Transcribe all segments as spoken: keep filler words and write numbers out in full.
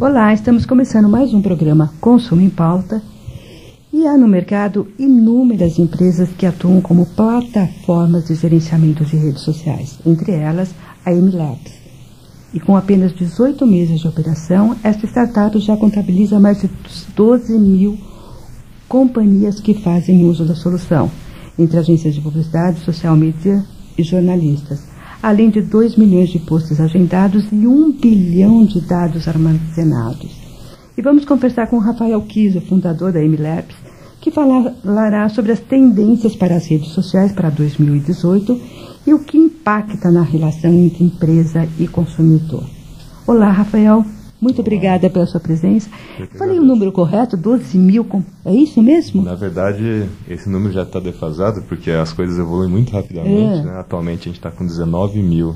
Olá, estamos começando mais um programa Consumo em Pauta e há no mercado inúmeras empresas que atuam como plataformas de gerenciamento de redes sociais, entre elas a Emilabs. E com apenas dezoito meses de operação, esta startup já contabiliza mais de doze mil companhias que fazem uso da solução, entre agências de publicidade, social media e jornalistas, além de dois milhões de posts agendados e um bilhão de dados armazenados. E vamos conversar com o Rafael Kiso, fundador da Emilabs, que falará sobre as tendências para as redes sociais para dois mil e dezoito e o que impacta na relação entre empresa e consumidor. Olá, Rafael. Muito obrigada pela sua presença. Falei o número correto, doze mil, é isso mesmo? Na verdade, esse número já está defasado, porque as coisas evoluem muito rapidamente. É. Né? Atualmente a gente está com dezenove mil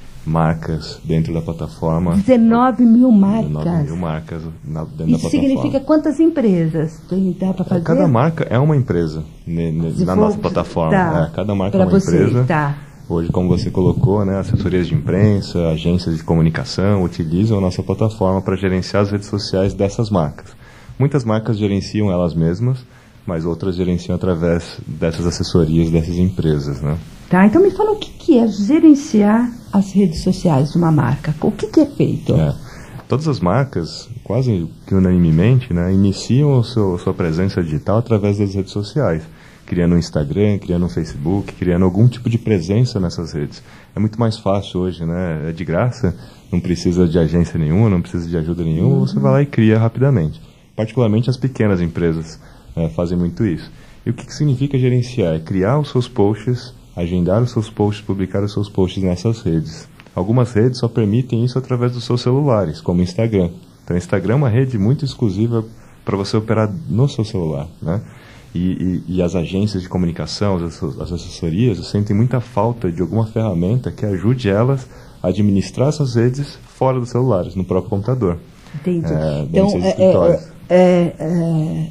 marcas dentro da plataforma. dezenove mil marcas? dezenove mil marcas na, dentro isso da plataforma. Isso significa quantas empresas tem, dá para fazer? Cada marca é uma empresa ne, ne, na for, nossa plataforma. Tá, é, cada marca é uma você, empresa. Tá. Hoje, como você colocou, né, assessorias de imprensa, agências de comunicação utilizam a nossa plataforma para gerenciar as redes sociais dessas marcas. Muitas marcas gerenciam elas mesmas, mas outras gerenciam através dessas assessorias dessas empresas, né? Tá, então me fala o que, que é gerenciar as redes sociais de uma marca. O que, que é feito? É, todas as marcas, quase que unanimemente, né, iniciam a sua, sua presença digital através das redes sociais. Criando um Instagram, criando um Facebook, criando algum tipo de presença nessas redes. É muito mais fácil hoje, né? É de graça, não precisa de agência nenhuma, não precisa de ajuda nenhuma, uhum. Você vai lá e cria rapidamente. Particularmente as pequenas empresas é, fazem muito isso. E o que, que significa gerenciar? É criar os seus posts, agendar os seus posts, publicar os seus posts nessas redes. Algumas redes só permitem isso através dos seus celulares, como o Instagram. Então o Instagram é uma rede muito exclusiva para você operar no seu celular, né? E, e, e as agências de comunicação, as, as assessorias, sentem muita falta de alguma ferramenta que ajude elas a administrar essas redes fora dos celulares, no próprio computador. Entendi. É, então, é, é, é,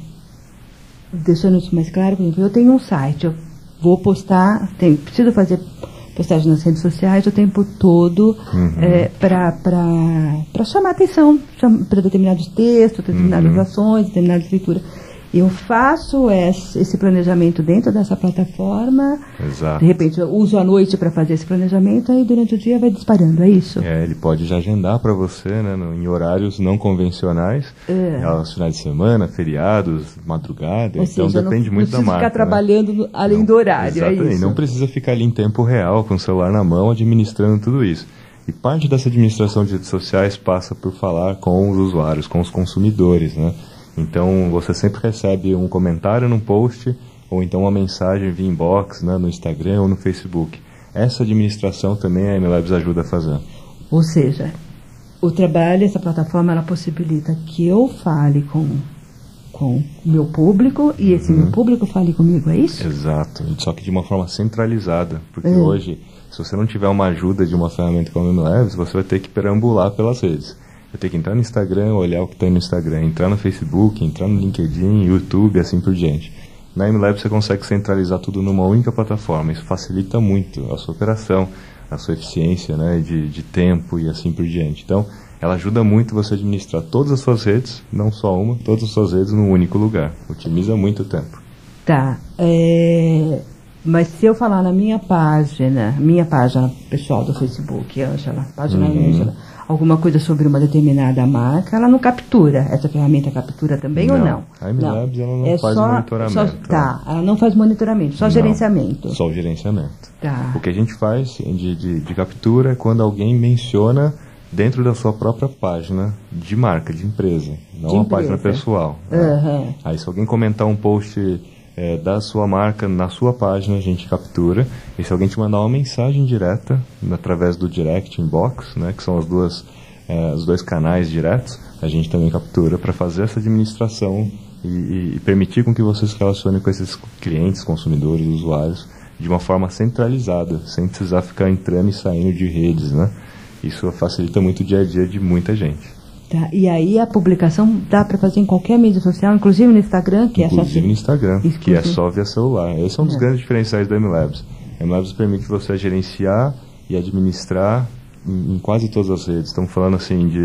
deixando isso mais claro, por exemplo, eu tenho um site, eu vou postar, tenho, preciso fazer postagem nas redes sociais o tempo todo, uhum. é, para chamar atenção para determinados textos, determinadas uhum. ações, determinadas leituras. Eu faço esse planejamento dentro dessa plataforma. Exato. De repente eu uso a noite para fazer esse planejamento, aí durante o dia vai disparando, é isso? É, ele pode já agendar para você, né, no, em horários não convencionais, é. aos finais de semana, feriados, madrugada, Ou então seja, depende não, muito não da marca. Ficar trabalhando né? no, além não, do horário, exatamente, é isso? Não precisa ficar ali em tempo real, com o celular na mão, administrando tudo isso. E parte dessa administração de redes sociais passa por falar com os usuários, com os consumidores, né? Então, você sempre recebe um comentário num post, ou então uma mensagem via inbox, né, no Instagram ou no Facebook. Essa administração também a Emilabs ajuda a fazer. Ou seja, o trabalho, essa plataforma, ela possibilita que eu fale com com o meu público e esse uhum. meu público fale comigo, é isso? Exato, só que de uma forma centralizada, porque é. hoje, se você não tiver uma ajuda de uma ferramenta como a Emilabs, você vai ter que perambular pelas redes. Eu tenho que entrar no Instagram, olhar o que tem no Instagram, entrar no Facebook, entrar no LinkedIn, YouTube, assim por diante. Na Emilabs você consegue centralizar tudo numa única plataforma. Isso facilita muito a sua operação, a sua eficiência, né, de, de tempo e assim por diante. Então, ela ajuda muito você a administrar todas as suas redes, não só uma, todas as suas redes num único lugar. Otimiza muito o tempo. Tá. É... Mas se eu falar na minha página, minha página pessoal do Facebook, Ângela, página uhum. Ângela, alguma coisa sobre uma determinada marca, ela não captura. Essa ferramenta captura também não, ou não? A Emilabs ela não é faz só, monitoramento. Só, tá, ela não faz monitoramento, só não, gerenciamento. Só o gerenciamento. Tá. O que a gente faz de, de, de captura é quando alguém menciona dentro da sua própria página de marca, de empresa, não de uma empresa. página pessoal. Uhum. Né? Aí se alguém comentar um post é, da sua marca na sua página, a gente captura. E se alguém te mandar uma mensagem direta, através do direct inbox, né, que são as duas, é, os dois canais diretos, a gente também captura para fazer essa administração e, e, e permitir com que você se relacione com esses clientes, consumidores, usuários, de uma forma centralizada, sem precisar ficar entrando e saindo de redes, né? Isso facilita muito o dia a dia de muita gente. Tá, e aí a publicação dá para fazer em qualquer mídia social, inclusive no Instagram, que inclusive é só... Inclusive no Instagram, inclusive. que é só via celular. Esse é um dos é. grandes diferenciais da Emilabs. A Emilabs permite você gerenciar e administrar em, em quase todas as redes. Estamos falando assim de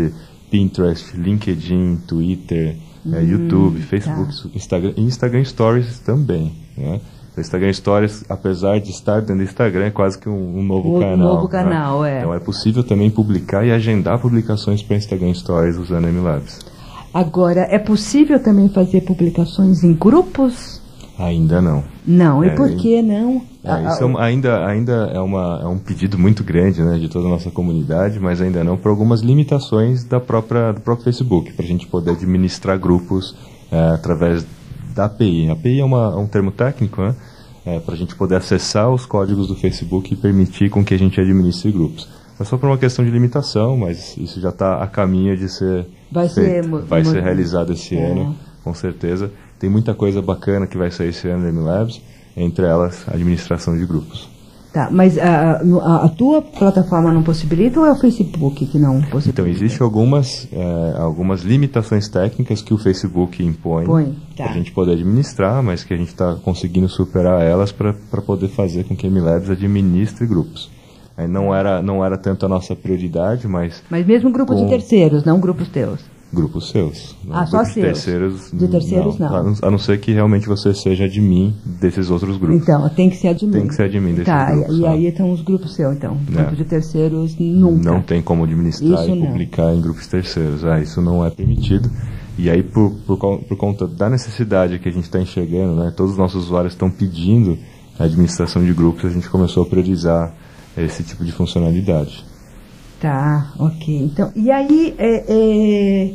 Pinterest, LinkedIn, Twitter, Hum, é, YouTube, Facebook, tá. Instagram e Instagram Stories também, né? O Instagram Stories, apesar de estar dentro do Instagram, é quase que um, um novo Um canal. novo canal, né? é. Então é possível também publicar e agendar publicações para Instagram Stories usando a MLabs. Agora, é possível também fazer publicações em grupos? Ainda não. Não, e É, por que não? É, Ah, isso é uma- ainda, ainda é, uma, é um pedido muito grande, né, de toda a nossa comunidade, mas ainda não por algumas limitações da própria, do próprio Facebook, para a gente poder administrar grupos é, através da A P I. A API é, uma, é um termo técnico, né, é, para a gente poder acessar os códigos do Facebook e permitir com que a gente administre grupos. É só por uma questão de limitação, mas isso já está a caminho de ser Vai feito. ser, vai mo- ser realizado esse é. ano, com certeza. Tem muita coisa bacana que vai sair esse ano no MLabs, entre elas a administração de grupos. Tá, mas a, a, a tua plataforma não possibilita ou é o Facebook que não possibilita? Então, existem algumas, é, algumas limitações técnicas que o Facebook impõe Põe, tá. para a gente poder administrar, mas que a gente está conseguindo superar elas para poder fazer com que a MLabs administre grupos. Aí não era, não era tanto a nossa prioridade, mas... Mas mesmo grupos com de terceiros, não grupos teus? Grupos seus. Ah, Não, só grupos de seus? terceiros, De terceiros, não. A não, a não ser que realmente você seja admin desses outros grupos. Então, tem que ser admin. Tem que ser admin desses tá, grupos. e, e né? aí estão os grupos seus, então. É. Grupos de terceiros, nunca. Não tem como administrar Isso e não. publicar em grupos terceiros. Ah, isso não é permitido. E aí, por, por, con- por conta da necessidade que a gente está enxergando, né, todos os nossos usuários estão pedindo a administração de grupos, a gente começou a priorizar esse tipo de funcionalidade. Tá, ok. Então, e aí, é, é,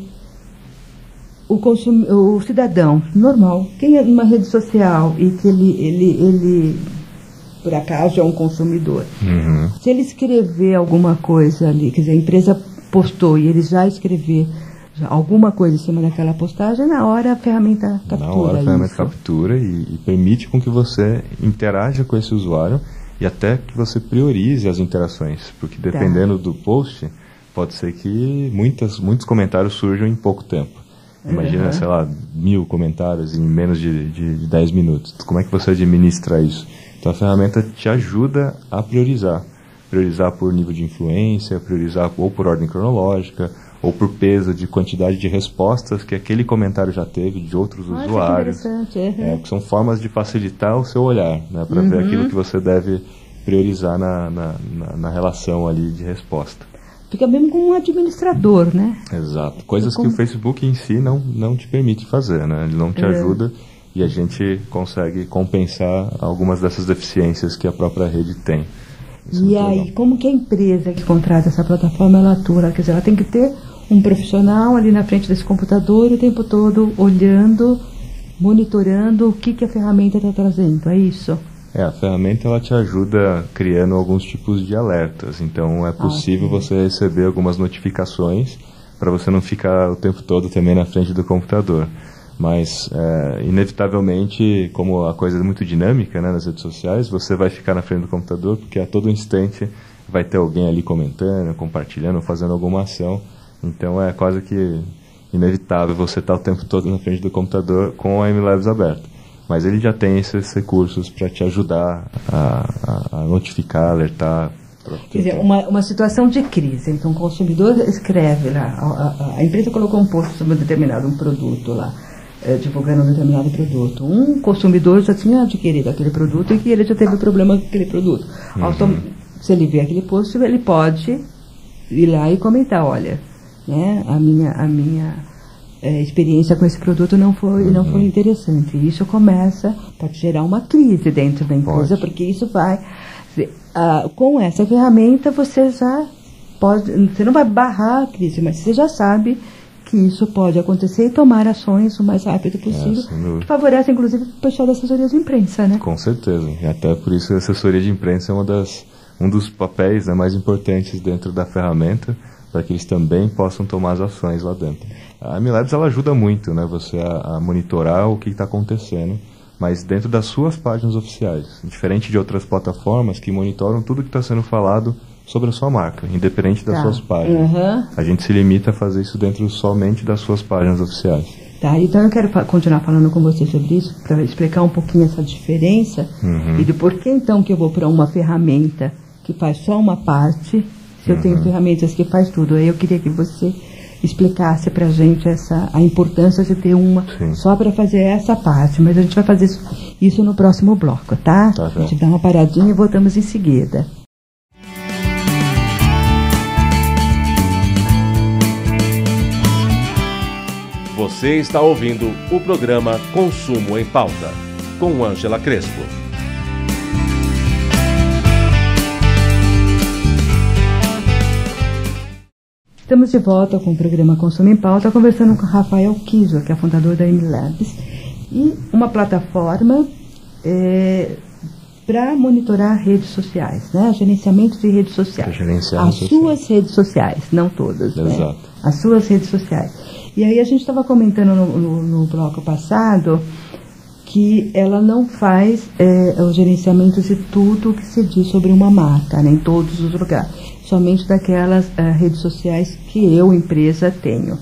o, consumi- o cidadão normal, quem é numa rede social e que ele, ele, ele por acaso, é um consumidor, Uhum. se ele escrever alguma coisa ali, quer dizer, a empresa postou e ele já escrever já alguma coisa em cima daquela postagem, na hora a ferramenta captura Na hora a ferramenta isso. captura e, e permite com que você interaja com esse usuário e até que você priorize as interações, porque dependendo do post, pode ser que muitas, muitos comentários surjam em pouco tempo. Imagina, Uhum. sei lá, mil comentários em menos de, de, de dez minutos. Como é que você administra isso? Então a ferramenta te ajuda a priorizar. Priorizar por nível de influência, priorizar ou por ordem cronológica, ou por peso de quantidade de respostas que aquele comentário já teve de outros Olha, que usuários. interessante, uhum. É, que são formas de facilitar o seu olhar, né, para ver aquilo que você deve priorizar na, na, na, na relação ali de resposta. Fica mesmo como um administrador, né? Exato. Coisas como- que o Facebook em si não, não te permite fazer, né? Ele não te É. ajuda e a gente consegue compensar algumas dessas deficiências que a própria rede tem. Isso é E muito aí, legal. como que a empresa que contrata essa plataforma, ela atua? Quer dizer, ela tem que ter um profissional ali na frente desse computador o tempo todo olhando, monitorando o que, que a ferramenta está trazendo, é isso? É, a ferramenta ela te ajuda criando alguns tipos de alertas. Então é possível ok. você receber algumas notificações para você não ficar o tempo todo também na frente do computador. Mas, é, inevitavelmente, como a coisa é muito dinâmica, né, nas redes sociais, você vai ficar na frente do computador porque a todo instante vai ter alguém ali comentando, compartilhando, fazendo alguma ação. Então é quase que inevitável você estar o tempo todo na frente do computador com a MLabs aberta. Mas ele já tem esses recursos para te ajudar a, a, a notificar, alertar. Quer dizer, uma, uma situação de crise. Então, o consumidor escreve lá, a, a, a empresa colocou um post sobre um determinado um produto lá, eh, divulgando um determinado produto. Um consumidor já tinha adquirido aquele produto e que ele já teve problema com aquele produto. Uhum. Autom- se ele vê aquele post, ele pode ir lá e comentar, olha, né, a minha, a minha eh, experiência com esse produto não foi, Uhum. não foi interessante. E isso começa, pode gerar uma crise dentro da empresa, Pode. porque isso vai... Ah, com essa ferramenta você já pode, você não vai barrar a crise, mas você já sabe que isso pode acontecer e tomar ações o mais rápido possível, sem dúvida. que favorece inclusive o pessoal da assessoria de imprensa, né? Com certeza. E até por isso a assessoria de imprensa é uma das, um dos papéis, né, mais importantes dentro da ferramenta, para que eles também possam tomar as ações lá dentro. A MLabs ela ajuda muito, né, você a, a monitorar o que está acontecendo, mas dentro das suas páginas oficiais, diferente de outras plataformas que monitoram tudo que está sendo falado sobre a sua marca, independente das Tá. suas páginas. Uhum. A gente se limita a fazer isso dentro somente das suas páginas oficiais. Tá, então eu quero fa- continuar falando com você sobre isso, para explicar um pouquinho essa diferença Uhum. e do porquê então que eu vou para uma ferramenta que faz só uma parte, se eu tenho ferramentas que faz tudo. Aí eu queria que você explicasse para a gente essa, a importância de ter uma Sim. só para fazer essa parte, mas a gente vai fazer isso, isso no próximo bloco, tá? Tá, a gente dá uma paradinha e voltamos em seguida. Você está ouvindo o programa Consumo em Pauta, com Ângela Crespo. Estamos de volta com o programa Consumo em Pauta, conversando com o Rafael Kiesel, que é fundador da M-Labs, e uma plataforma é, para monitorar redes sociais, né? Gerenciamento de redes sociais. Gerenciar As social. suas redes sociais, não todas. Exato. Né? As suas redes sociais. E aí a gente estava comentando no, no, no bloco passado que ela não faz é, o gerenciamento de tudo que se diz sobre uma marca, né, em todos os lugares, somente daquelas uh, redes sociais que eu, empresa, tenho.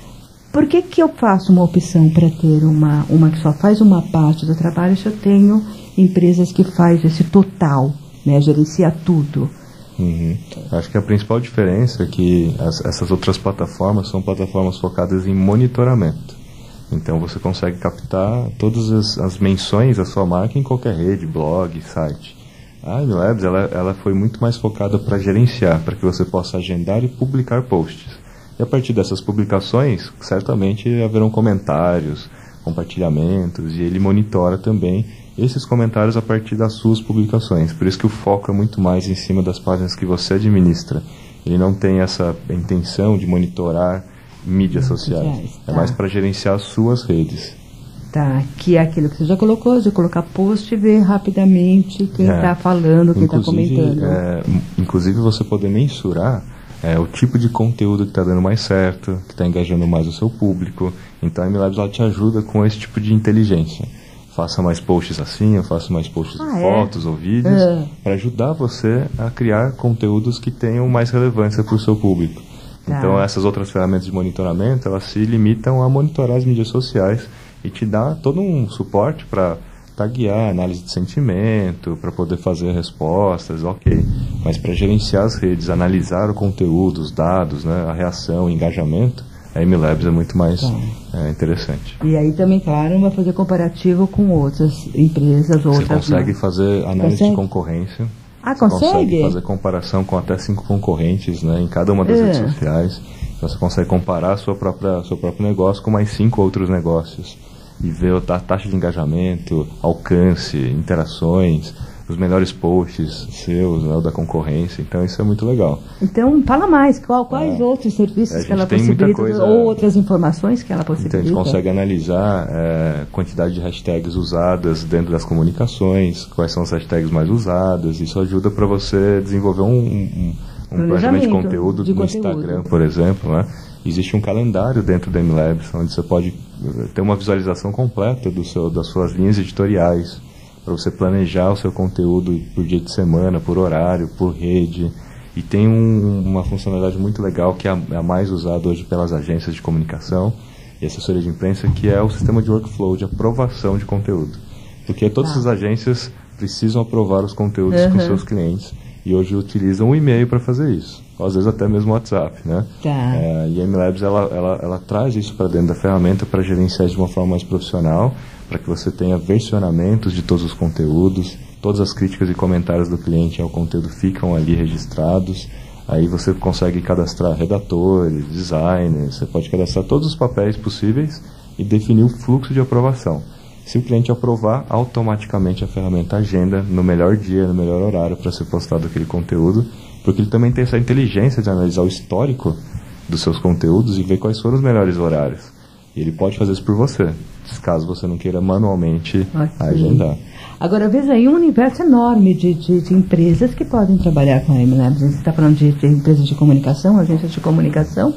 Por que que eu faço uma opção para ter uma, uma que só faz uma parte do trabalho se eu tenho empresas que faz esse total, né, gerencia tudo? Uhum. Acho que a principal diferença é que as, essas outras plataformas são plataformas focadas em monitoramento. Então você consegue captar todas as, as menções da sua marca em qualquer rede, blog, site. A M-Labs ela, ela foi muito mais focada para gerenciar, para que você possa agendar e publicar posts. E a partir dessas publicações, certamente haverão comentários, compartilhamentos, e ele monitora também esses comentários a partir das suas publicações. Por isso que o foco é muito mais em cima das páginas que você administra. Ele não tem essa intenção de monitorar mídias sociais. sociais tá. É mais para gerenciar as suas redes. Tá, que é aquilo que você já colocou, de colocar post e ver rapidamente quem está é. falando, quem está comentando. É, inclusive você poder mensurar é, o tipo de conteúdo que está dando mais certo, que está engajando mais o seu público. Então a M-Labs ela te ajuda com esse tipo de inteligência. Faça mais posts assim, eu faço mais posts ah, de é? fotos ou vídeos, é. para ajudar você a criar conteúdos que tenham mais relevância para o seu público. Tá. Então essas outras ferramentas de monitoramento, elas se limitam a monitorar as mídias sociais e te dá todo um suporte para taguear, análise de sentimento, para poder fazer respostas, ok. Mas para gerenciar as redes, analisar o conteúdo, os dados, né, a reação, o engajamento, a M-Labs é muito mais tá. é, interessante. E aí também, claro, vai fazer comparativo com outras empresas, outras... Você consegue fazer análise consegue? de concorrência. Ah, você consegue? consegue fazer comparação com até cinco concorrentes, né, em cada uma das é. redes sociais. Você consegue comparar seu próprio negócio com mais cinco outros negócios e ver a taxa de engajamento, alcance, interações, os melhores posts seus, né, da concorrência. Então isso é muito legal. Então fala mais, qual, quais é. outros serviços que ela possibilita coisa, ou outras informações que ela possibilita? Então a gente consegue analisar é, quantidade de hashtags usadas dentro das comunicações, quais são as hashtags mais usadas. Isso ajuda para você desenvolver um, um, um planejamento de conteúdo de no conteúdo. Instagram, por exemplo, né? Existe um calendário dentro da M-Labs, onde você pode ter uma visualização completa do seu, das suas linhas editoriais, para você planejar o seu conteúdo por dia de semana, por horário, por rede. E tem um, uma funcionalidade muito legal que é a, é a mais usada hoje pelas agências de comunicação e assessoria de imprensa, que é o sistema de workflow, de aprovação de conteúdo. Porque todas ah. as agências precisam aprovar os conteúdos uhum. com seus clientes e hoje utilizam o e-mail para fazer isso. Às vezes até mesmo o WhatsApp, né? Tá. É, e a M-Labs, ela, ela, ela traz isso para dentro da ferramenta para gerenciar de uma forma mais profissional, para que você tenha versionamentos de todos os conteúdos, todas as críticas e comentários do cliente ao conteúdo ficam ali registrados. Aí você consegue cadastrar redatores, designers, você pode cadastrar todos os papéis possíveis e definir o fluxo de aprovação. Se o cliente aprovar, automaticamente a ferramenta agenda no melhor dia, no melhor horário para ser postado aquele conteúdo, porque ele também tem essa inteligência de analisar o histórico dos seus conteúdos e ver quais foram os melhores horários. E ele pode fazer isso por você, caso você não queira manualmente okay. agendar. Agora, veja aí um universo enorme de, de, de empresas que podem trabalhar com a M-Labs. Você está falando de, de empresas de comunicação, agências de comunicação,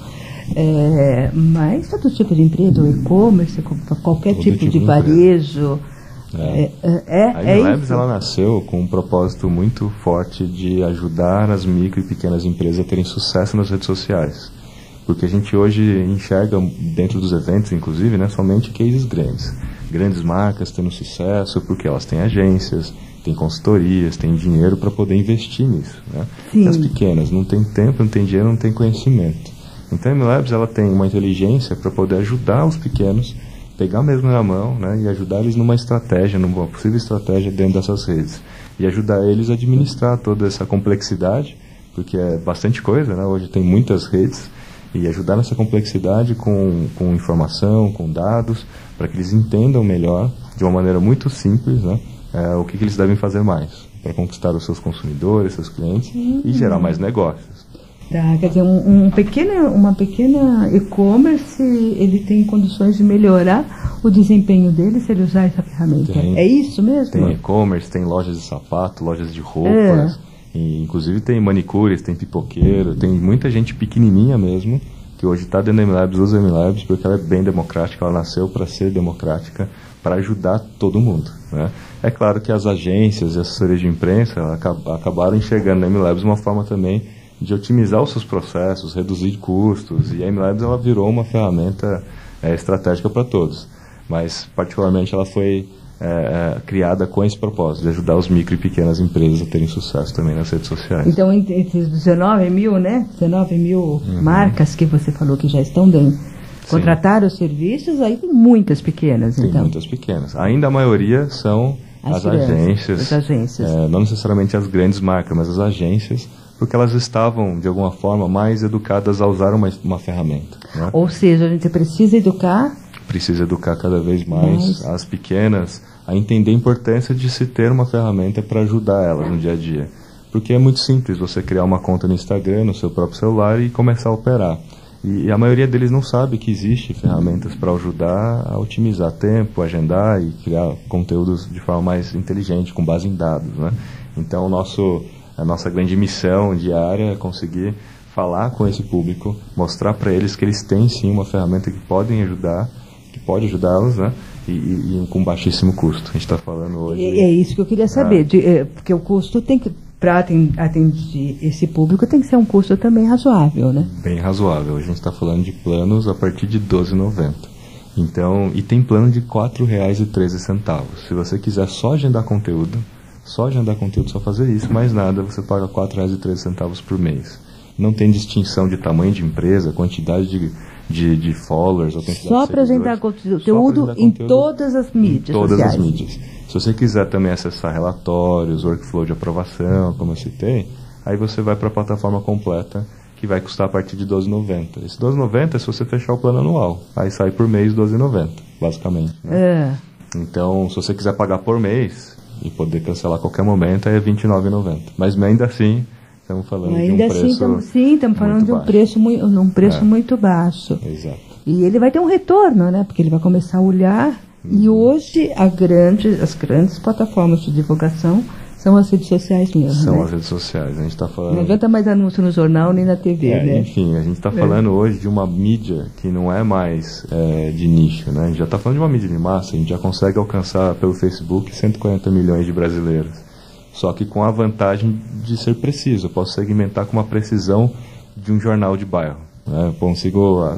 é, mas todo tipo de empresa, o e-commerce, qualquer tipo, tipo de, de varejo... É. É, é, a M-Labs ela nasceu com um propósito muito forte de ajudar as micro e pequenas empresas a terem sucesso nas redes sociais. Porque a gente hoje enxerga dentro dos eventos, inclusive, né, somente cases grandes. Grandes marcas tendo sucesso porque elas têm agências, têm consultorias, têm dinheiro para poder investir nisso. Né? E as pequenas não têm tempo, não têm dinheiro, não têm conhecimento. Então a M-Labs ela tem uma inteligência para poder ajudar os pequenos, pegar mesmo na mão, né, e ajudar eles numa estratégia, numa possível estratégia dentro dessas redes. E ajudar eles a administrar toda essa complexidade, porque é bastante coisa, né? Hoje tem muitas redes, e ajudar nessa complexidade com, com informação, com dados, para que eles entendam melhor, de uma maneira muito simples, né, é, o que, que eles devem fazer mais para conquistar os seus consumidores, seus clientes uhum. e gerar mais negócios. Tá, quer dizer, um, um pequena, uma pequena e-commerce, ele tem condições de melhorar o desempenho dele se ele usar essa ferramenta. Tem, é isso mesmo? Tem e-commerce, tem lojas de sapato, lojas de roupas, é. E, inclusive tem manicures, tem pipoqueiro, tem muita gente pequenininha mesmo, que hoje está dentro da M-Labs, usa a M-Labs, porque ela é bem democrática, ela nasceu para ser democrática, para ajudar todo mundo, né? É claro que as agências e as assessorias de imprensa acabaram enxergando na M-Labs uma forma também de otimizar os seus processos, reduzir custos, e a M-Labs ela virou uma ferramenta é, estratégica para todos, mas particularmente ela foi é, é, criada com esse propósito, de ajudar os micro e pequenas empresas a terem sucesso também nas redes sociais. Então, entre dezenove mil, né, dezenove mil uhum. marcas que você falou que já estão dentro, contrataram os serviços, aí tem muitas pequenas, tem então. Tem muitas pequenas. Ainda a maioria são as, as agências, as agências. É, não necessariamente as grandes marcas, mas as agências, porque elas estavam, de alguma forma, mais educadas a usar uma, uma ferramenta, né? Ou seja, a gente precisa educar... Precisa educar cada vez mais Mas... as pequenas a entender a importância de se ter uma ferramenta para ajudar elas no dia a dia. Porque é muito simples você criar uma conta no Instagram, no seu próprio celular e começar a operar. E, e a maioria deles não sabe que existe ferramentas para ajudar a otimizar tempo, agendar e criar conteúdos de forma mais inteligente, com base em dados, né? Então, o nosso, a nossa grande missão diária é conseguir falar com esse público, mostrar para eles que eles têm sim uma ferramenta que podem ajudar, que pode ajudá-los, né? E, e, e com baixíssimo custo. A gente está falando hoje... É, é isso que eu queria saber, é. De, é, porque o custo tem que, para atender esse público, tem que ser um custo também razoável, né? Bem razoável. A gente está falando de planos a partir de doze reais e noventa centavos. Então, e tem plano de quatro reais e treze centavos. Se você quiser só agendar conteúdo, só agendar conteúdo, só fazer isso, mais nada, você paga quatro reais e treze centavos por mês. Não tem distinção de tamanho de empresa, quantidade de... De, de followers, ou só para agendar conteúdo em todas as mídias em todas sociais. as mídias. Se você quiser também acessar relatórios, workflow de aprovação, como eu citei, aí você vai para a plataforma completa, que vai custar a partir de doze reais e noventa centavos. Esse doze reais e noventa centavos é se você fechar o plano anual. Aí sai por mês doze reais e noventa centavos, basicamente, né? É. Então, se você quiser pagar por mês e poder cancelar a qualquer momento, aí é vinte e nove reais e noventa centavos. Mas ainda assim... Estamos falando Ainda de um preço assim, tamo, sim, estamos falando de um baixo. preço, muito, um preço é. muito baixo. Exato. E ele vai ter um retorno, né? Porque ele vai começar a olhar. Uhum. E hoje a grande, as grandes plataformas de divulgação são as redes sociais mesmo. São né? as redes sociais. A gente está falando. Não adianta mais anúncio no jornal nem na T V, é, né? Enfim, a gente está falando é. hoje de uma mídia que não é mais é, de nicho, né? A gente já está falando de uma mídia de massa. A gente já consegue alcançar pelo Facebook cento e quarenta milhões de brasileiros. Só que com a vantagem de ser preciso. Eu posso segmentar com uma precisão de um jornal de bairro, né? Eu consigo, a,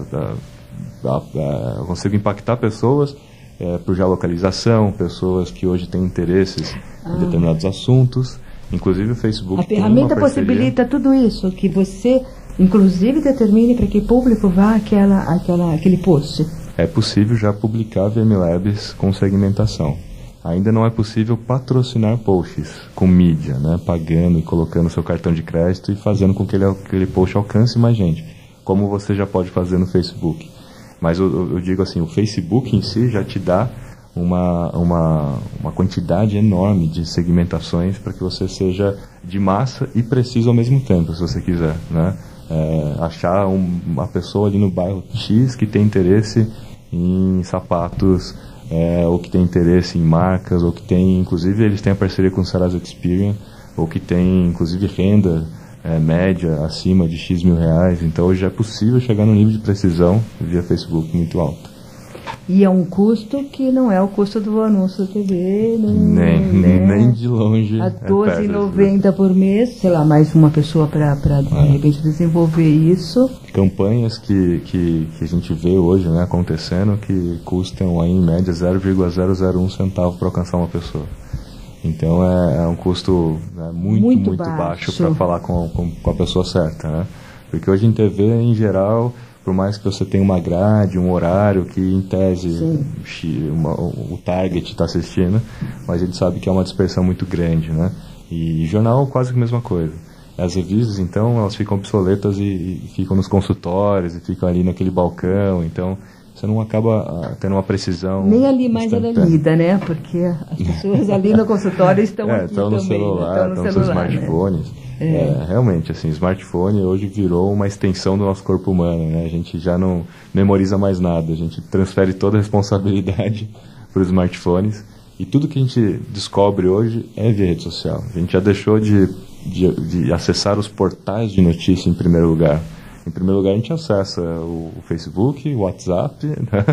a, a, a, eu consigo impactar pessoas é, por geolocalização, pessoas que hoje têm interesses ah. em determinados assuntos. Inclusive o Facebook. A ferramenta possibilita tudo isso, que você, inclusive, determine para que público vá aquela, aquela, aquele post. É possível já publicar via M-Labs com segmentação. Ainda não é possível patrocinar posts com mídia, né, pagando e colocando seu cartão de crédito e fazendo com que ele, aquele post alcance mais gente, como você já pode fazer no Facebook. Mas eu, eu digo assim, o Facebook em si já te dá uma, uma, uma quantidade enorme de segmentações para que você seja de massa e preciso ao mesmo tempo, se você quiser, né? É, achar um, uma pessoa ali no bairro X que tem interesse em sapatos, É, ou que tem interesse em marcas, ou que tem, inclusive, eles têm a parceria com o Serasa Experian, ou que tem, inclusive, renda é, média acima de X mil reais. Então, hoje é possível chegar no nível de precisão via Facebook muito alto. E é um custo que não é o custo do anúncio da T V, nem, nem, nem de longe. A doze reais e noventa centavos por mês, sei lá, mais uma pessoa para, de é. repente, desenvolver isso. Campanhas que, que, que a gente vê hoje, né, acontecendo, que custam aí, em média zero vírgula zero zero um centavo para alcançar uma pessoa. Então é, é um custo, né, muito, muito, muito baixo, baixo para falar com, com, com a pessoa certa, né? Porque hoje em T V, em geral, por mais que você tenha uma grade, um horário que em tese uma, o target está assistindo, mas a gente sabe que é uma dispersão muito grande, né? E jornal quase que a mesma coisa. As revistas, então, elas ficam obsoletas e, e ficam nos consultórios e ficam ali naquele balcão, então você não acaba uh, tendo uma precisão. Nem ali mais era lida, né? Porque as pessoas ali no consultório estão é, aqui estão no também, celular, estão no estão nos celular, smartphones. Né? É. É, realmente, assim, smartphone hoje virou uma extensão do nosso corpo humano, né? A gente já não memoriza mais nada, a gente transfere toda a responsabilidade para os smartphones e tudo que a gente descobre hoje é via rede social. A gente já deixou de, de, de acessar os portais de notícia em primeiro lugar. Em primeiro lugar, a gente acessa o, o Facebook, o WhatsApp, né?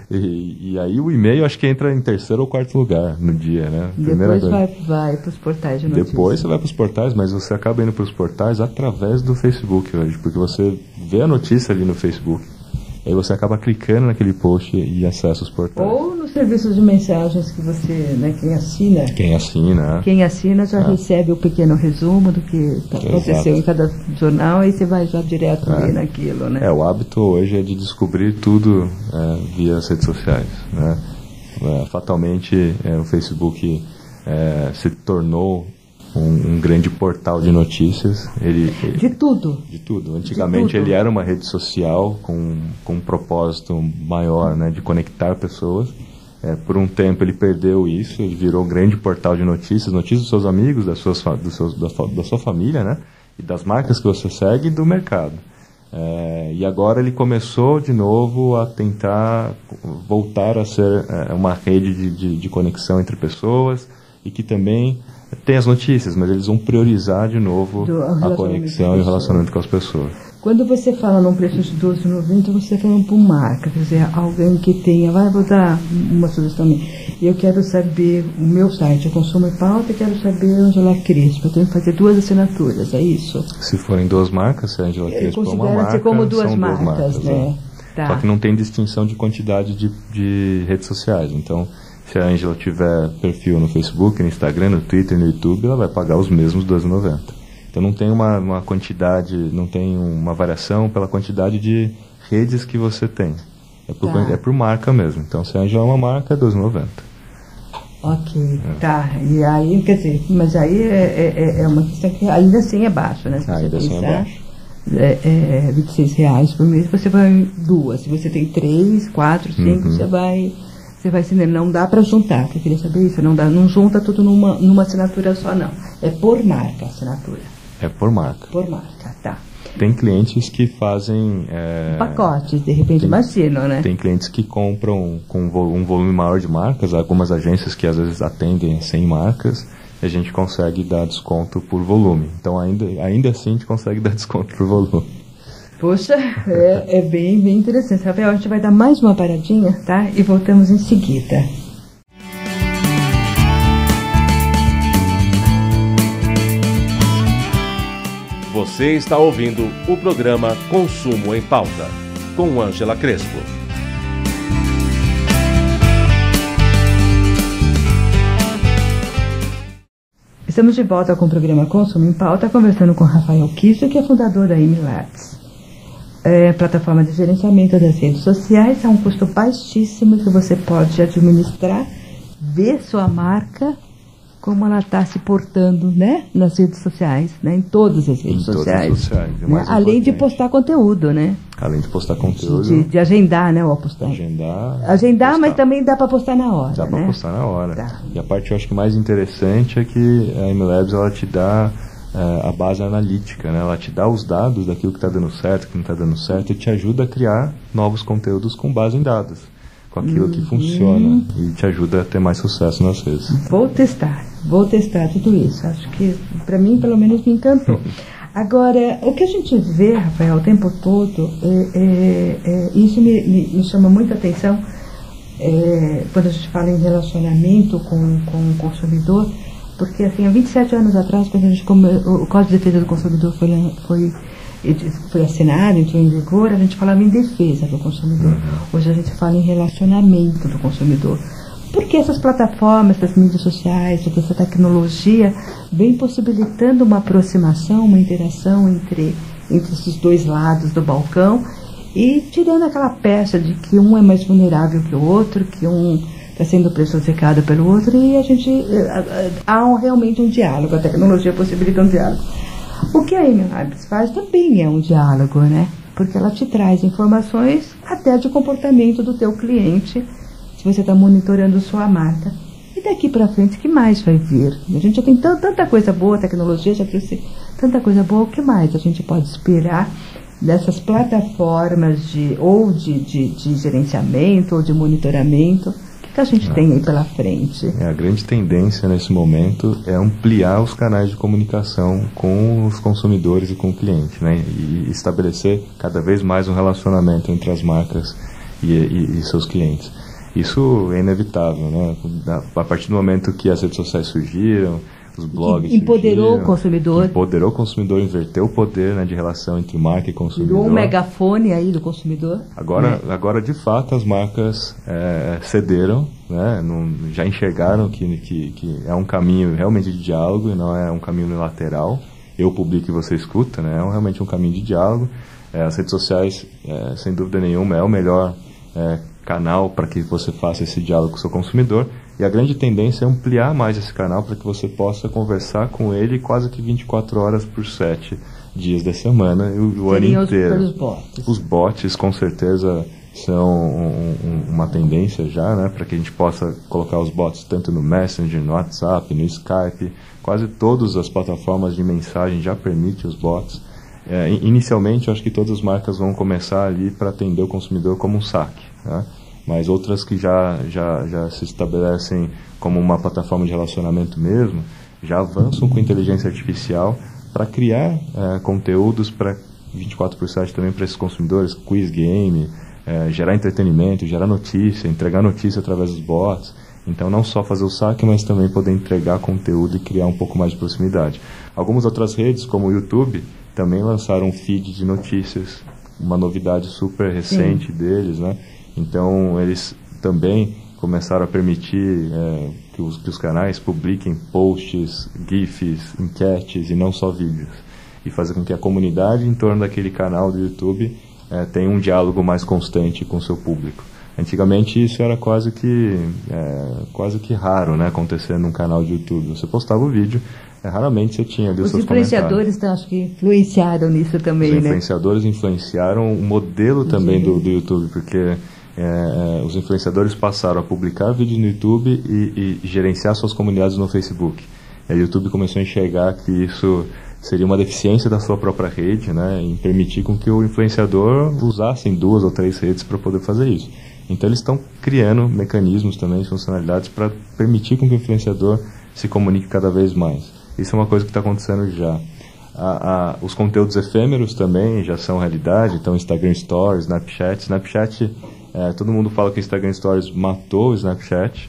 E, e aí o e-mail acho que entra em terceiro ou quarto lugar no dia, né? Depois vai, vai para os portais de notícias. Depois você vai para os portais, mas você acaba indo para os portais através do Facebook hoje, porque você vê a notícia ali no Facebook, aí você acaba clicando naquele post e acessa os portais. Ou nos serviços de mensagens que você, né, quem assina... Quem assina. Quem assina já é. recebe o pequeno resumo do que aconteceu em cada jornal e você vai já direto é. ali naquilo, né? É, o hábito hoje é de descobrir tudo é, via as redes sociais, né? É, fatalmente é, o Facebook é, se tornou Um, um grande portal de notícias. Ele, ele, de tudo. De tudo. Antigamente de tudo. Ele era uma rede social com, com um propósito maior, né, de conectar pessoas. É, por um tempo ele perdeu isso, ele virou um grande portal de notícias, notícias dos seus amigos, das suas, dos seus, da, da sua família, né, e das marcas que você segue e do mercado. É, e agora ele começou de novo a tentar voltar a ser é, uma rede de, de, de conexão entre pessoas e que também tem as notícias, mas eles vão priorizar de novo a conexão e o relacionamento com as pessoas. Quando você fala num preço de doze reais e noventa centavos, você está falando por marca, quer dizer, alguém que tenha, vai, vou dar uma sugestão minha, eu quero saber, o meu site, eu consumo em pauta, e quero saber Ângela Crespo, eu tenho que fazer duas assinaturas, é isso? Se forem duas marcas, se a Ângela Crespo é uma marca, como duas são marcas, duas marcas, né? né? Tá. Só que não tem distinção de quantidade de, de redes sociais, então... Se a Ângela tiver perfil no Facebook, no Instagram, no Twitter, no YouTube, ela vai pagar os mesmos doze reais e noventa centavos. Então não tem uma, uma quantidade, não tem uma variação pela quantidade de redes que você tem. É por, tá. é por marca mesmo. Então se a Ângela é uma marca, é doze reais e noventa centavos. Ok, é. Tá. E aí, quer dizer, mas aí é, é, é uma questão que ainda assim é baixo, né? Se ainda assim é baixo. É, é vinte e seis reais por mês, você vai duas. Se você tem três, quatro, cinco, uhum. você vai... Você vai entender, não dá para juntar, porque eu queria saber isso, não, dá, não junta tudo numa, numa assinatura só, não. É por marca a assinatura. É por marca. Por marca, tá. Tem clientes que fazem... É, pacotes, de repente, imagino, né? Tem clientes que compram com um volume maior de marcas, algumas agências que às vezes atendem cem marcas, e a gente consegue dar desconto por volume. Então, ainda, ainda assim, a gente consegue dar desconto por volume. Poxa, é, é bem, bem interessante. Rafael, a gente vai dar mais uma paradinha, tá? E voltamos em seguida. Você está ouvindo o programa Consumo em Pauta, com Ângela Crespo. Estamos de volta com o programa Consumo em Pauta, conversando com Rafael Kisso, que é fundador da Imilabs. É, plataforma de gerenciamento das redes sociais, é um custo baixíssimo que você pode administrar, ver sua marca, como ela está se portando, né, nas redes sociais, né, em todas as redes em sociais, todas as sociais é né, além de postar conteúdo, né, além de postar conteúdo, de, de agendar, né, o postar, agendar, agendar, postar. Mas também dá para postar na hora, dá né? para postar na hora. Tá. E a parte eu acho que mais interessante é que a Imilabs ela te dá uh, a base analítica, né? Ela te dá os dados daquilo que está dando certo, que não está dando certo, e te ajuda a criar novos conteúdos com base em dados, com aquilo uhum. que funciona, e te ajuda a ter mais sucesso nas redes. Vou testar, vou testar tudo isso. Acho que, para mim, pelo menos, me encantou. Agora, o que a gente vê, Rafael, o tempo todo, é, é, é, isso me, me, me chama muita atenção, é, quando a gente fala em relacionamento com, com o consumidor, porque, assim, há vinte e sete anos atrás, quando a gente come, o Código de Defesa do Consumidor foi, foi, foi assinado, entrou em vigor, a gente falava em defesa do consumidor. Hoje a gente fala em relacionamento do consumidor. Porque essas plataformas, essas mídias sociais, toda essa tecnologia vem possibilitando uma aproximação, uma interação entre, entre esses dois lados do balcão e tirando aquela peça de que um é mais vulnerável que o outro, que um está sendo prejudicado pelo outro, e a gente há um, realmente um diálogo, a tecnologia possibilita um diálogo. O que a Amy Labs faz também é um diálogo, né? Porque ela te traz informações até de comportamento do teu cliente, se você está monitorando sua marca. E daqui para frente, o que mais vai vir? A gente já tem tanta coisa boa, a tecnologia já trouxe tanta coisa boa, o que mais a gente pode esperar dessas plataformas de, ou de, de, de gerenciamento ou de monitoramento? O que a gente é. tem aí pela frente? É, a grande tendência nesse momento é ampliar os canais de comunicação com os consumidores e com o cliente, né? E estabelecer cada vez mais um relacionamento entre as marcas e, e, e seus clientes. Isso é inevitável, né? A partir do momento que as redes sociais surgiram, os blogs empoderou surgiram, o consumidor. Empoderou o consumidor, inverteu o poder, né, de relação entre marca e consumidor. Virou um megafone aí do consumidor. Agora, né? agora de fato, as marcas é, cederam, né, não, já enxergaram que, que, que é um caminho realmente de diálogo e não é um caminho unilateral. Eu publico e você escuta, né? É realmente um caminho de diálogo. É, as redes sociais, é, sem dúvida nenhuma, é o melhor é, canal para que você faça esse diálogo com o seu consumidor, e a grande tendência é ampliar mais esse canal para que você possa conversar com ele quase que vinte e quatro horas por sete dias da semana e o, o ano inteiro. Os bots. Os bots com certeza são um, um, uma tendência já, né, para que a gente possa colocar os bots tanto no Messenger, no WhatsApp, no Skype. Quase todas as plataformas de mensagem já permitem os bots. É, inicialmente, eu acho que todas as marcas vão começar ali para atender o consumidor como um saque, né? Mas outras que já, já, já se estabelecem como uma plataforma de relacionamento mesmo, já avançam com inteligência artificial para criar é, conteúdos para vinte e quatro por sete também para esses consumidores, quiz game, é, gerar entretenimento, gerar notícia, entregar notícia através dos bots. Então, não só fazer o saque, mas também poder entregar conteúdo e criar um pouco mais de proximidade. Algumas outras redes, como o YouTube, também lançaram um feed de notícias, uma novidade super recente Sim. deles, né? Então, eles também começaram a permitir é, que, os, que os canais publiquem posts, gifs, enquetes e não só vídeos. E fazer com que a comunidade em torno daquele canal do YouTube é, tenha um diálogo mais constante com o seu público. Antigamente isso era quase que, é, quase que raro, né, acontecer num canal de YouTube. Você postava o vídeo, é, raramente você tinha ali os, os seus comentários. Os influenciadores, então, acho que influenciaram nisso também, né? Os né? influenciadores influenciaram o modelo também do, do YouTube, porque... É, é, os influenciadores passaram a publicar vídeos no YouTube e, e gerenciar suas comunidades no Facebook. E o YouTube começou a enxergar que isso seria uma deficiência da sua própria rede, né, em permitir com que o influenciador usasse duas ou três redes para poder fazer isso. Então eles estão criando mecanismos também, funcionalidades para permitir com que o influenciador se comunique cada vez mais. Isso é uma coisa que está acontecendo já. A, a, os conteúdos efêmeros também já são realidade, então Instagram Stories, Snapchat. Snapchat, é, todo mundo fala que o Instagram Stories matou o Snapchat.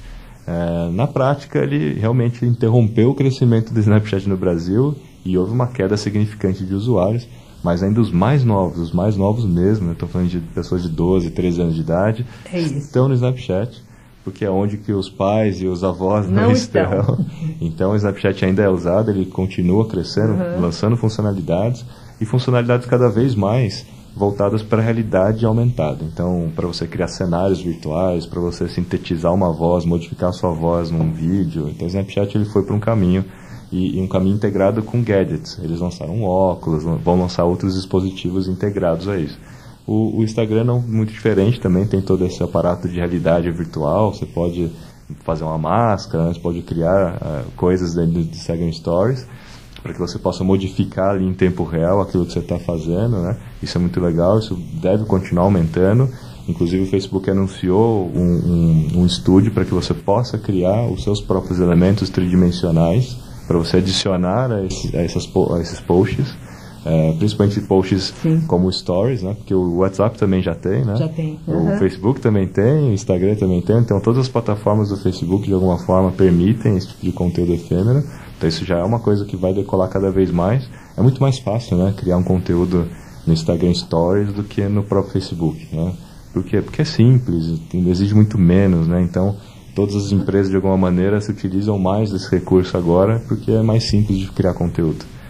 É, na prática, ele realmente interrompeu o crescimento do Snapchat no Brasil e houve uma queda significante de usuários, mas ainda os mais novos, os mais novos mesmo, estou falando de pessoas de doze, treze anos de idade, é estão no Snapchat, porque é onde que os pais e os avós não, não estão. estão. Então o Snapchat ainda é usado, ele continua crescendo, uhum. lançando funcionalidades, e funcionalidades cada vez mais voltadas para a realidade aumentada. Então, para você criar cenários virtuais, para você sintetizar uma voz, modificar a sua voz num vídeo. Então o Snapchat ele foi para um caminho, e, e um caminho integrado com gadgets. Eles lançaram um óculos, vão lançar outros dispositivos integrados a isso. O, o Instagram não é muito diferente também, tem todo esse aparato de realidade virtual. Você pode fazer uma máscara, né? Você pode criar uh, coisas dentro do Instagram Stories para que você possa modificar ali em tempo real aquilo que você está fazendo, né? Isso é muito legal, isso deve continuar aumentando. Inclusive o Facebook anunciou um, um, um estúdio para que você possa criar os seus próprios elementos tridimensionais para você adicionar a, esse, a, essas, a esses posts. É, principalmente posts Sim. como stories, né? Porque o WhatsApp também já tem, né? Já tem. Uhum. O Facebook também tem, o Instagram também tem. Então todas as plataformas do Facebook de alguma forma permitem esse tipo de conteúdo efêmero. Então isso já é uma coisa que vai decolar cada vez mais. É muito mais fácil, né, criar um conteúdo no Instagram Stories do que no próprio Facebook, né? Por quê? Porque é simples, exige muito menos, né? Então todas as empresas de alguma maneira se utilizam mais desse recurso agora porque é mais simples de criar conteúdo.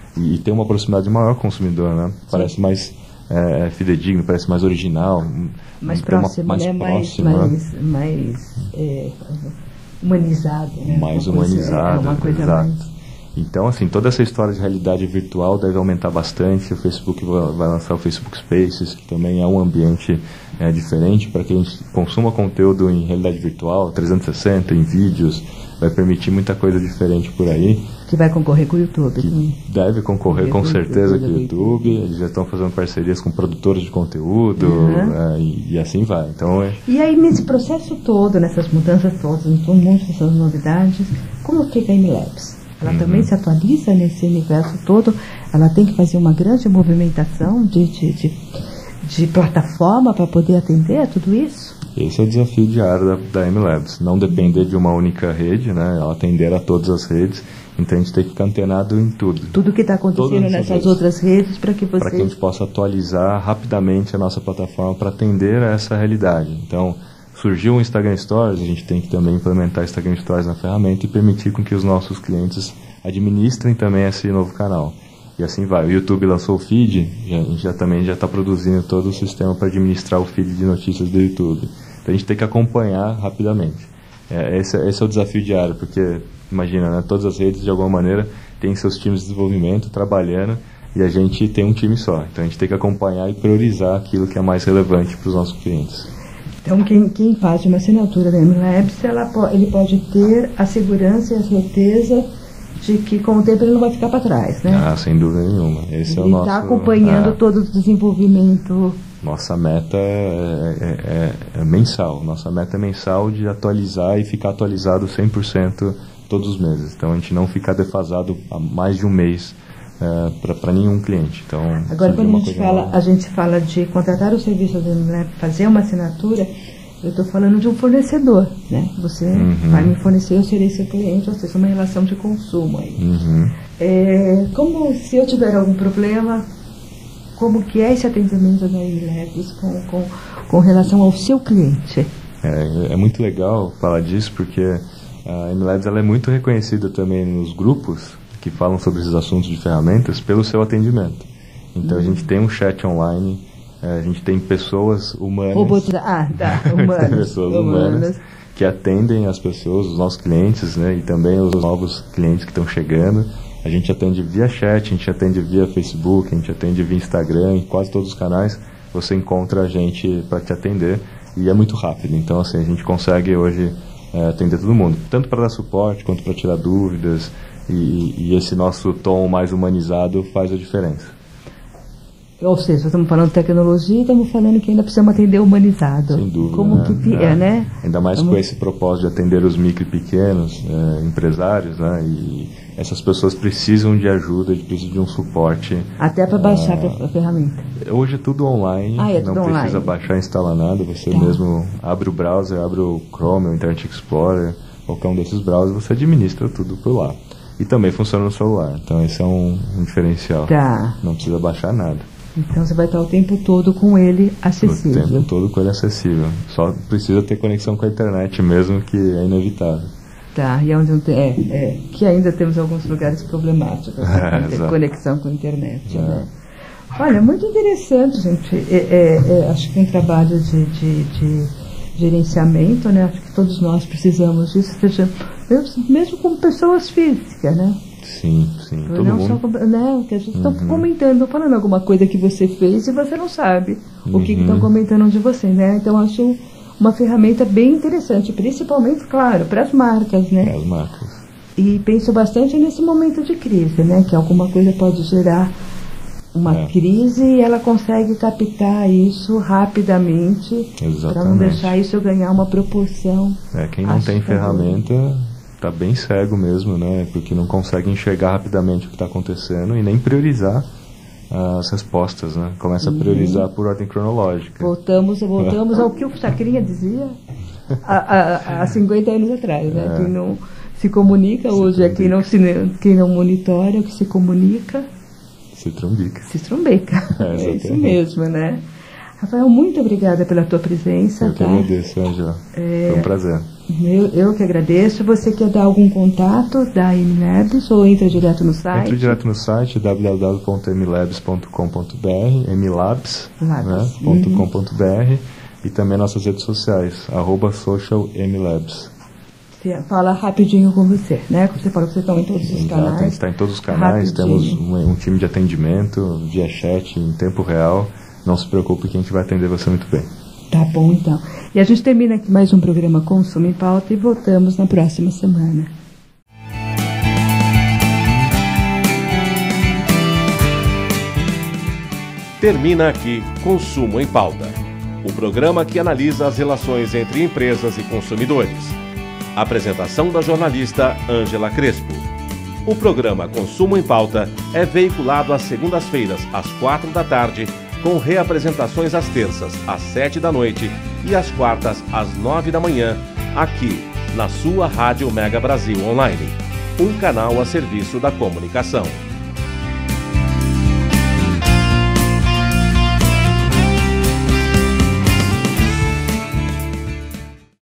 e, e tem uma proximidade maior com o consumidor, né? Parece Sim. mais é, fidedigno, parece mais original, mais próximo, uma, mais, né? próximo, mais, né? mais, mais é, humanizado, né? Mais uma humanizado, coisa, é uma coisa exato. mais... Então, assim, toda essa história de realidade virtual deve aumentar bastante. O Facebook vai lançar o Facebook Spaces, que também é um ambiente é, diferente para que a gente consuma conteúdo em realidade virtual, trezentos e sessenta, em vídeos. Vai permitir muita coisa diferente por aí. Que vai concorrer com o YouTube. Que deve concorrer com certeza com o YouTube. Eles já estão fazendo parcerias com produtores de conteúdo, uhum. é, e, e assim vai. Então, é... E aí, nesse processo todo, nessas mudanças todas, um monte dessas novidades, como fica a M-Labs? Ela uhum. também se atualiza nesse universo todo, ela tem que fazer uma grande movimentação de, de, de, de plataforma para poder atender a tudo isso? Esse é o desafio diário da, da M-Labs, não depender de uma única rede, né, ela atender a todas as redes, então a gente tem que ficar antenado em tudo. Tudo que está acontecendo nessas redes. outras redes para que vocês... Para que a gente possa atualizar rapidamente a nossa plataforma para atender a essa realidade. Então, surgiu o Instagram Stories, a gente tem que também implementar Instagram Stories na ferramenta e permitir com que os nossos clientes administrem também esse novo canal. E assim vai. O YouTube lançou o feed, já, a gente já também já está produzindo todo o sistema para administrar o feed de notícias do YouTube. Então a gente tem que acompanhar rapidamente. É, esse, esse é o desafio diário, porque imagina, né, todas as redes de alguma maneira têm seus times de desenvolvimento trabalhando e a gente tem um time só. Então a gente tem que acompanhar e priorizar aquilo que é mais relevante para os nossos clientes. Então, quem, quem faz uma assinatura da M-Labs, ela, ele pode ter a segurança e a certeza de que, com o tempo, ele não vai ficar para trás, né? Ah, sem dúvida nenhuma. Esse ele é o nosso... está acompanhando é, todo o desenvolvimento. Nossa meta é, é, é, é mensal. Nossa meta é mensal de atualizar e ficar atualizado cem por cento todos os meses. Então, a gente não ficar defasado há mais de um mês é, para nenhum cliente. Então, agora, quando a gente, fala, a gente fala de contratar o serviço da M-Labs, fazer uma assinatura, eu estou falando de um fornecedor, né? Você uhum. vai me fornecer, eu serei seu cliente, ou seja, uma relação de consumo aí. Uhum. É, como, se eu tiver algum problema, como que é esse atendimento da M-Labs com, com, com relação ao seu cliente? É, é muito legal falar disso, porque a M-Labs ela é muito reconhecida também nos grupos que falam sobre esses assuntos de ferramentas pelo seu atendimento. Então uhum. a gente tem um chat online, a gente tem pessoas humanas, Robotiza... ah, tá. humanas. pessoas humanas, humanas que atendem as pessoas, os nossos clientes, né, e também os novos clientes que estão chegando. A gente atende via chat, a gente atende via Facebook, a gente atende via Instagram, em quase todos os canais você encontra a gente para te atender e é muito rápido. Então, assim, a gente consegue hoje é, atender todo mundo, tanto para dar suporte quanto para tirar dúvidas, e, e esse nosso tom mais humanizado faz a diferença. Ou seja, estamos falando de tecnologia e estamos falando que ainda precisamos atender humanizado. Sem dúvida. Como né? que é, né? Ainda mais Vamos... com esse propósito de atender os micro e pequenos é, empresários, né? E essas pessoas precisam de ajuda, precisam de um suporte. Até para baixar ah, a ferramenta. Hoje é tudo online, ah, é tudo não online. precisa baixar e instalar nada. Você tá. mesmo abre o browser, abre o Chrome, o Internet Explorer, qualquer um desses browsers, você administra tudo por lá. E também funciona no celular, então esse é um, um diferencial. Tá. Não precisa baixar nada. Então você vai estar o tempo todo com ele acessível. O tempo todo com ele acessível. Só precisa ter conexão com a internet mesmo, que é inevitável. Tá, e onde é, é que ainda temos alguns lugares problemáticos para ter conexão com a internet. É. Né? Olha, muito interessante, gente. É, é, é, acho que é um trabalho de, de, de gerenciamento, né? Acho que todos nós precisamos disso, seja, mesmo como pessoas físicas, né? Sim, sim, todo não mundo. Só, né, que a gente está uhum. comentando, falando alguma coisa que você fez e você não sabe uhum. o que estão comentando de você, né? Então, acho uma ferramenta bem interessante, principalmente, claro, para as marcas, né? Para as marcas. E penso bastante nesse momento de crise, né? Que alguma coisa pode gerar uma é. crise e ela consegue captar isso rapidamente para não deixar isso ganhar uma proporção. É, quem não tem ferramenta está bem cego mesmo, né? Porque não consegue enxergar rapidamente o que está acontecendo e nem priorizar as respostas, né? Começa uhum. a priorizar por ordem cronológica. Voltamos, voltamos ao que o Chacrinha dizia há, há, há cinquenta anos atrás, né? É. Quem não se comunica, se hoje trumbica. É quem não, se, quem não monitora, o que se comunica... Se trumbica. Se trumbica, é, é isso mesmo, né? Rafael, muito obrigada pela tua presença. Eu tá? que agradeço, Ângela. É... Foi um prazer. Eu, eu que agradeço. Você quer dar algum contato da M-Labs ou entra direto no site? Entra direto no site w w w ponto m labs ponto com ponto b r, mlabs ponto com ponto b r, né, uhum. E também nossas redes sociais, arroba socialmlabs. Fala rapidinho com você, né? Você falou que vocês estão em todos os Exato, canais. A gente está em todos os canais, rapidinho. Temos um, um time de atendimento via chat em tempo real. Não se preocupe que a gente vai atender você muito bem. Tá bom, então. E a gente termina aqui mais um programa Consumo em Pauta e voltamos na próxima semana. Termina aqui Consumo em Pauta, o programa que analisa as relações entre empresas e consumidores. Apresentação da jornalista Ângela Crespo. O programa Consumo em Pauta é veiculado às segundas-feiras, às quatro da tarde, com reapresentações às terças, às sete da noite e às quartas, às nove da manhã, aqui na sua Rádio Mega Brasil Online, um canal a serviço da comunicação.